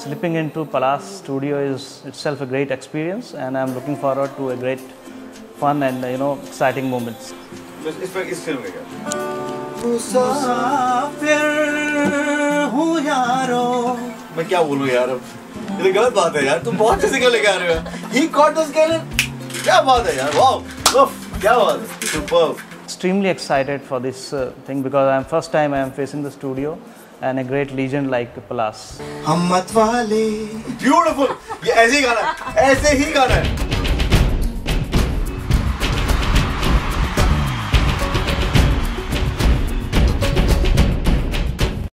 Slipping into Palace studio is itself a great experience, and I'm looking forward to a great fun and exciting moments. इस film में क्या? मैं क्या बोलूँ यार अब? ये गलत बात है यार, तुम बहुत फिजिकल लेके आ रहे हो। He caught the scale. क्या बात है यार? Wow, क्या बात है? Superb. Extremely excited for this thing because first time I am facing the studio and a great legend like Palace. Beautiful. ये ऐसे ही गाना है।